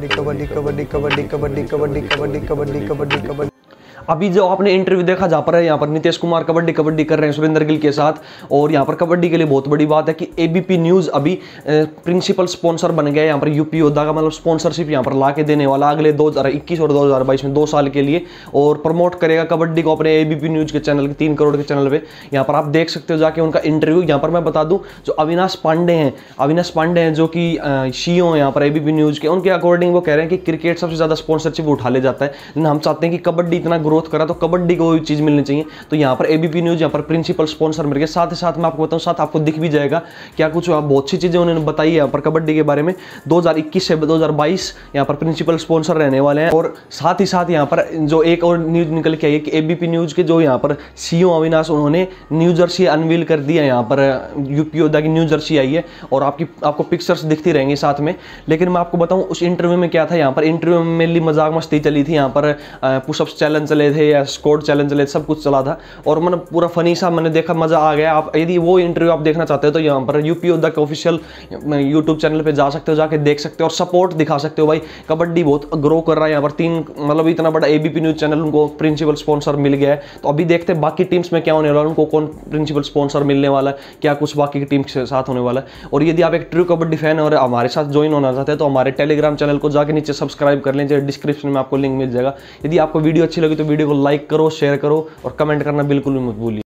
कबड्डी कबड्डी कबड्डी कबड्डी कबड्डी कबड्डी कबड्डी कबड्डी कबड्डी। अभी जो आपने इंटरव्यू देखा जहाँ पर है, यहाँ पर नीतीश कुमार कबड्डी कर रहे हैं सुरेंद्र गिल के साथ। और यहाँ पर कबड्डी के लिए बहुत बड़ी बात है कि एबीपी न्यूज़ अभी प्रिंसिपल स्पॉन्सर बन गया है। यहाँ पर यूपी योद्धा का मतलब स्पॉन्सरशिप यहाँ पर ला के देने वाला अगले 2021 और 2022 में 2 साल के लिए, और प्रमोट करेगा कबड्डी को अपने एबीपी न्यूज़ के चैनल के 3 करोड़ के चैनल पर। यहाँ पर आप देख सकते हो जाके उनका इंटरव्यू। यहाँ पर मैं बता दूँ जो अविनाश पांडे हैं जो कि CEO हैं यहाँ पर एबीपी न्यूज़ के, उनके अकॉर्डिंग वो कह रहे हैं कि क्रिकेट सबसे ज़्यादा स्पॉन्सरशिप उठा ले जाता है, लेकिन हम चाहते हैं कि कबड्डी इतना ग्रोथ करा तो कबड्डी को भी चीज़ मिलनी चाहिए। तो यहाँ पर एबीपी न्यूज़ यहाँ पर प्रिंसिपल स्पॉन्सर मिल गया। साथ ही साथ मैं आपको बताऊँ, साथ आपको दिख भी जाएगा क्या कुछ बहुत सी चीज़ें उन्होंने बताई है यहाँ पर कबड्डी के बारे में। 2021 से 2022 यहाँ पर प्रिंसिपल स्पॉन्सर रहने वाले हैं। और साथ ही साथ यहाँ पर जो एक और न्यूज़ निकल के आई है कि एबीपी न्यूज़ के जो यहाँ पर CEO अविनाश, उन्होंने न्यू जर्सी अनवील कर दिया। यहाँ पर यूपी योद्धा की न्यू जर्सी आई है और आपको पिक्चर्स दिखती रहेंगी साथ में। लेकिन मैं आपको बताऊँ उस इंटरव्यू में क्या था। यहाँ पर इंटरव्यू में मेनली मजाक मस्ती चली थी। यहाँ पर पुशअप्स चैलेंज चले थे या स्क्वाट चैलेंज चले, सब कुछ चला था और मतलब पूरा फनी सा मैंने देखा, मजा आ गया। आप यदि वो इंटरव्यू आप देखना चाहते हो तो यहाँ पर यूपी योद्धा के ऑफिशियल यूट्यूब चैनल पे जा सकते हो, जाके देख सकते हो और सपोर्ट दिखा सकते हो। भाई कबड्डी बहुत ग्रो कर रहा है यहाँ पर। 3 मतलब इतना बड़ा एबीपी न्यूज़ चैनल उनको प्रिंसिपल स्पॉन्सर मिल गया है। तो अभी देखते हैं बाकी टीम्स में क्या होने वाला है, उनको कौन प्रिंसिपल स्पॉन्सर मिलने वाला है, क्या कुछ बाकी की टीम के साथ होने वाला है। और यदि आप एक ट्रू कबड्डी फैन और हमारे साथ ज्वाइन होना चाहते हैं तो हमारे टेलीग्राम चैनल को जाके नीचे सब्सक्राइब कर लीजिए, डिस्क्रिप्शन में आपको लिंक मिल जाएगा। यदि आपको वीडियो अच्छी लगी तो वीडियो को लाइक करो, शेयर करो और कमेंट करना बिल्कुल भी मत भूलिए।